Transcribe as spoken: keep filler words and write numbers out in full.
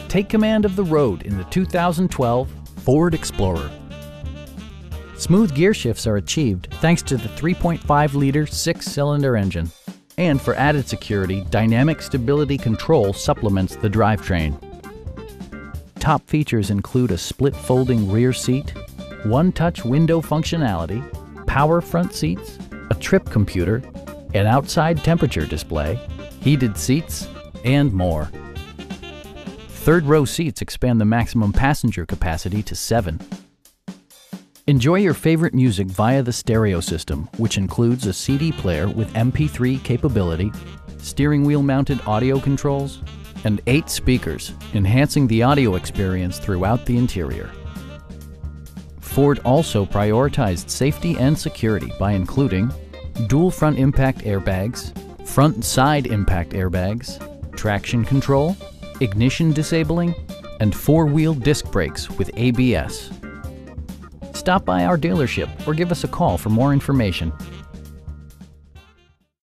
Take command of the road in the two thousand twelve Ford Explorer. Smooth gear shifts are achieved thanks to the three point five liter six-cylinder engine. And for added security, dynamic stability control supplements the drivetrain. Top features include a split folding rear seat, one-touch window functionality, power front seats, a trip computer, an outside temperature display, heated seats, and more. Third row seats expand the maximum passenger capacity to seven. Enjoy your favorite music via the stereo system, which includes a C D player with M P three capability, steering wheel mounted audio controls, and eight speakers, enhancing the audio experience throughout the interior. Ford also prioritized safety and security by including dual front impact airbags, front and side impact airbags, traction control, ignition disabling, and four-wheel disc brakes with A B S. Stop by our dealership or give us a call for more information.